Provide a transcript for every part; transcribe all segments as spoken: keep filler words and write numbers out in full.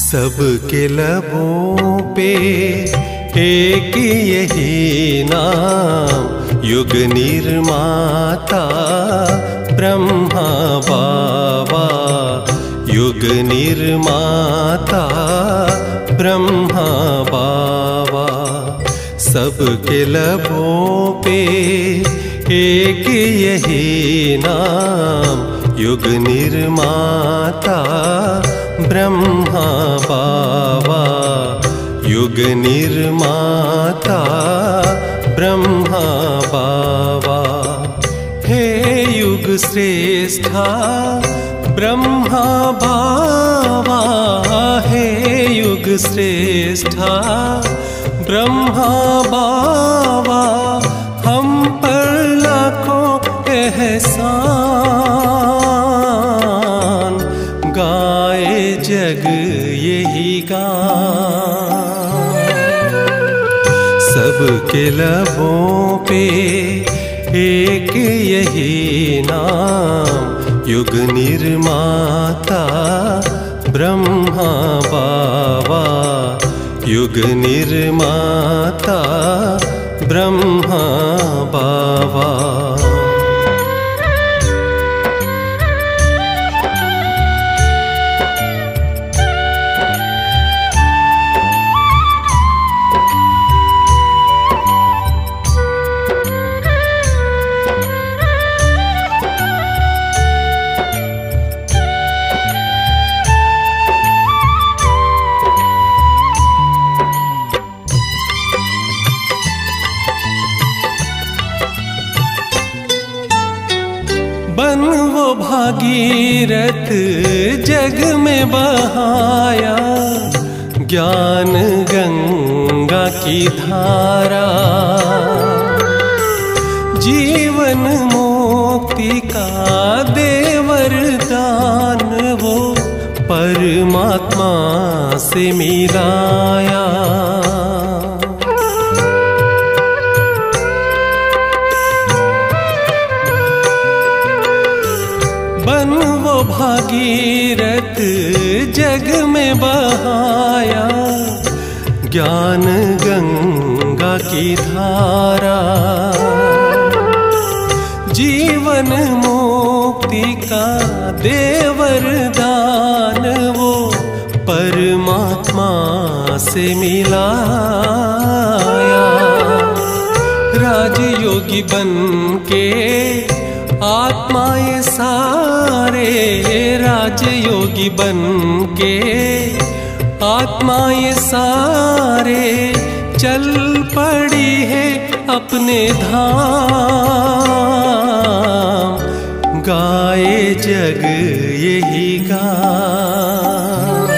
सबके लबों पे एक यही नाम, युग निर्माता ब्रह्मा बाबा, युग निर्माता ब्रह्मा बाबा। सबके लबों पे एक यही नाम, युग निर्माता ब्रह्मा बाबा, युग निर्माता ब्रह्मा बाबा। हे युग श्रेष्ठा ब्रह्मा बाबा, हे युग श्रेष्ठा ब्रह्मा बाबा, हम पर लाखों एहसान, गाए जग यही गान। सबके लबों पे एक यही नाम, युग निर्माता ब्रह्मा बाबा, युग निर्माता ब्रह्मा बाबा। बन वो भागीरथ जग में बहाया, ज्ञान गंगा की धारा, जीवन मुक्ति का दे वरदान, वो परमात्मा से मिलाया। बन वो भागीरथ जग में बहाया, ज्ञान गंगा की धारा, जीवन मुक्ति का दे वरदान, वो परमात्मा से मिलाया। राजयोगी बन के आत्मा ये सारे, राजयोगी बन के आत्मा ये सारे, चल पड़ी है अपने धाम, गाए जग यही गान।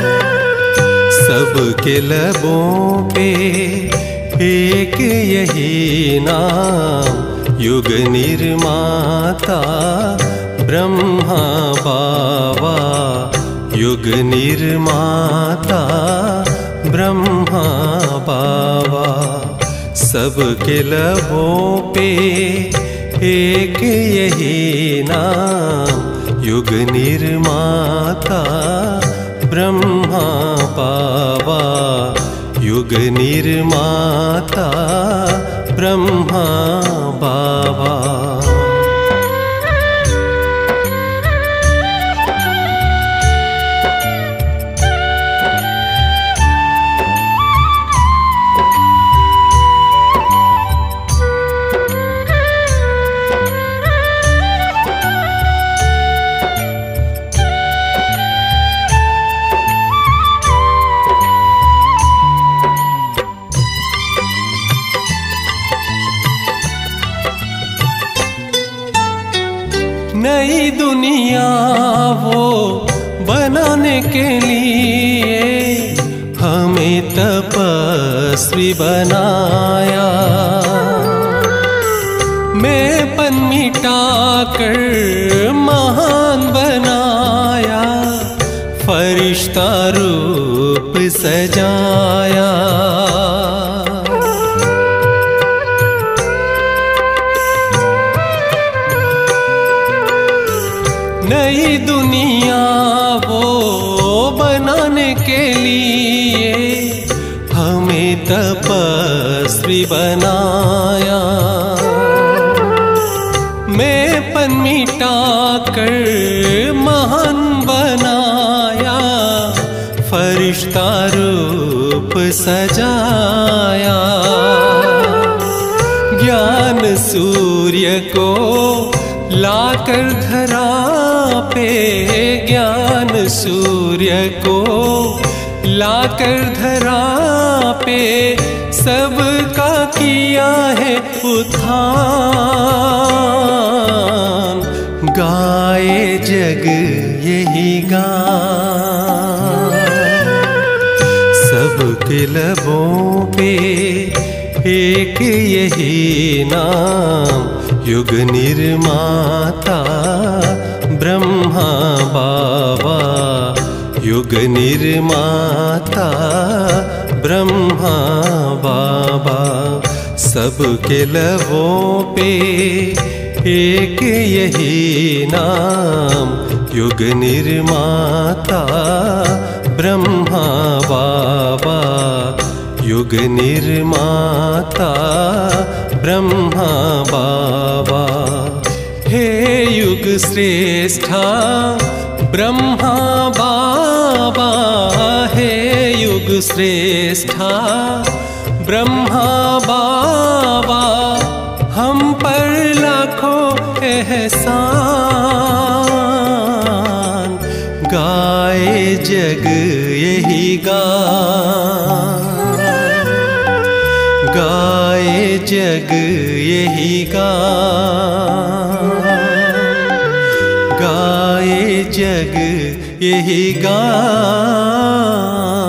सबके लबों पे एक यही नाम, युग निर्माता ब्रह्मा बाबा, युग निर्माता ब्रह्मा बाबा। सबके लबों पे एक यही नाम, युग निर्माता ब्रह्मा बाबा, युग निर्माता ब्रह्मा बाबा। नई दुनिया वो बनाने के लिए हमें तपस्वी बनाया, मैंपन मिटाकर महान बनाया, फरिश्ता रूप सजाया। नई दुनिया वो बनाने के लिए हमें तपस्वी बनाया। मैंपन मिटा कर महान बनाया, फरिश्ता रूप सजाया। ज्ञान सूर्य को लाकर धरा पे, ज्ञान सूर्य को लाकर धरा पे, सबका किया है उत्थान। गाए जग यही गान, सबके लबों पे एक यही नाम, युग निर्माता ब्रह्मा बाबा, युग निर्माता ब्रह्मा बाबा। सबके लबों पे एक यही नाम, युग निर्माता ब्रह्मा बाबा, युग निर्माता ब्रह्मा बाबा। हे युग श्रेष्ठा ब्रह्मा बाबा, हे युग श्रेष्ठा ब्रह्मा बाबा, हम पर लाखों एहसान। गाए जग यही गान, गाए जग यही गान, गाए जग यही गान।